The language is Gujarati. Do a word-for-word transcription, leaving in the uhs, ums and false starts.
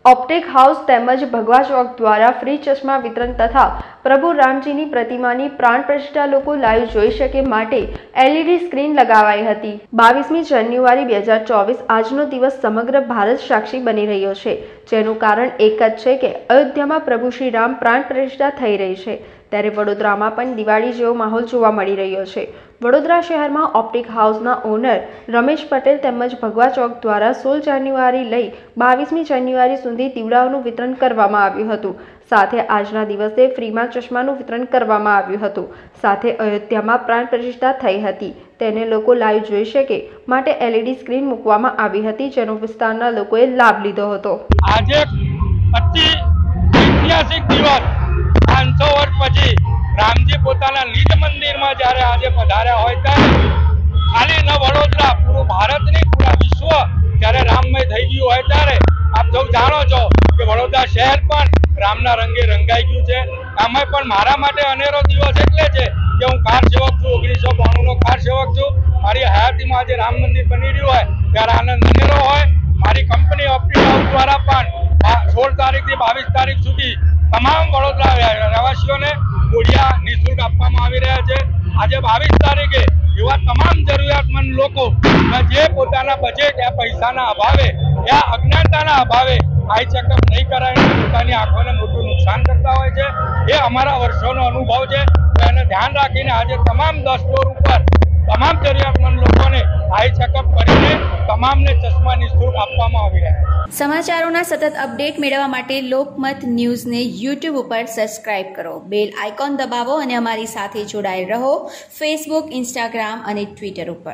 ઓપ્ટિક હાઉસ તેમજ ભગવા ચોક દ્વારા ફ્રી ચશ્મા વિતરણ તથા પ્રભુ રામજીની પ્રતિમાની પ્રાણ પ્રતિષ્ઠા લોકો લાઈવ જોઈ શકે માટે એલઈડી સ્ક્રીન લગાવાઈ હતી। બાવીસમી જાન્યુઆરી બે હજાર ચોવીસ આજનો દિવસ સમગ્ર ભારત સાક્ષી બની રહ્યો છે, જેનું કારણ એક જ છે કે અયોધ્યામાં પ્રભુ શ્રી રામ પ્રાણ પ્રતિષ્ઠા થઈ રહી છે, ત્યારે વડોદરામાં પણ દિવાળી જેવો માહોલ જોવા મળી રહ્યો છે। વડોદરા શહેરમાં ઓપ્ટિક હાઉસના ઓનર રમેશ પટેલ તેમજ ભગવા ચોક દ્વારા સોળ જાન્યુઆરી લઈ બાવીસમી જાન્યુઆરી સુધી દીવડાઓનું વિતરણ કરવામાં આવ્યું હતું। સાથે આજના દિવસે ફ્રીમાં ચશ્માનું વિતરણ કરવામાં આવ્યું હતું। સાથે અયોધ્યામાં પ્રાણ પ્રતિષ્ઠા થઈ હતી તેને લોકો લાઈવ જોઈ શકે માટે એલઈડી સ્ક્રીન મૂકવામાં આવી હતી, જેનો વિસ્તારના લોકોએ લાભ લીધો હતો। આજે અતિ ઐતિહાસિક દિવસ પાંચસો વર્ષ પછી રામજી પોતાના નિજ મંદિરમાં જ્યારે આજે પધાર્યા હોય ત્યારે ખાલી ન વડોદરા પૂરું ભારત નહીં પૂરા વિશ્વ જ્યારે રામમય થઈ ગયું હોય ત્યારે આપ સૌ જાણો છો કે વડોદરા શહેર પણ રામના રંગે રંગાઈ ગયું છે। આમાં પણ મારા માટે અનેરો દિવસ એટલે છે કે હું કાર સેવક છું, ઓગણીસો બાણું નો કાર સેવક છું। મારી હયાતીમાં આજે રામ મંદિર બની રહ્યું હોય ત્યારે આનંદ અનેરો હોય। મારી કંપની ઓપ્ટિક હાઉસ દ્વારા પણ સોળ તારીખથી બાવીસ તારીખ સુધી તમામ વડોદરા રહેવાસીઓને ગોળિયા નિઃશુલ્ક આપવામાં આવી રહ્યા છે। આજે બાવીસ તારીખે એવા તમામ જરૂરિયાતમંદ લોકો જે પોતાના બજેટ યા પૈસાના અભાવે યા અજ્ઞાનતાના અભાવે આઈ ચેકઅપ નહીં કરાવીને પોતાની આંખોને મોટું નુકસાન કરતા હોય છે, એ અમારા વર્ષોનો અનુભવ છે। તો એને ધ્યાન રાખીને આજે તમામ દસ ફ્લોર ઉપર તમામ જરૂરિયાતમંદ લોકોને આઈ ચેકઅપ કરીને તમામને ચશ્મા નિઃશુલ્ક આપવામાં આવી રહ્યા છે। સમાચારોના સતત અપડેટ મેળવવા માટે લોકમત ન્યૂઝને યુટ્યુબ ઉપર સબસ્ક્રાઇબ કરો, બેલ આઇકોન દબાવો અને અમારી સાથે જોડાયેલ રહો ફેસબુક, ઇન્સ્ટાગ્રામ અને ટ્વિટર ઉપર।